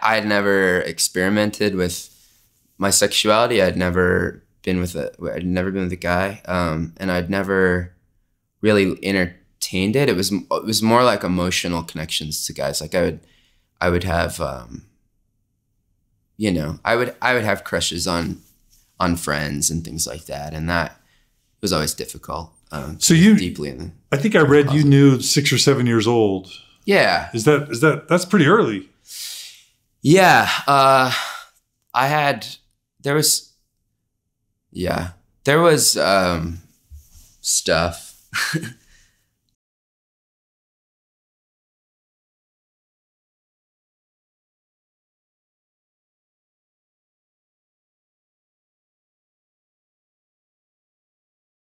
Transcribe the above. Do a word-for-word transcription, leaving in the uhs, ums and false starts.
I had never experimented with my sexuality. I'd never been with a, I'd never been with a guy. Um, and I'd never really entertained it. It was, it was more like emotional connections to guys. Like I would, I would have, um, you know, I would, I would have crushes on, on friends and things like that. And that was always difficult. Um, so you deeply in the, I think I read you knew six or seven years old. Yeah. Is that, is that, that's pretty early. Yeah. Uh, I had, there was, yeah, there was, um, stuff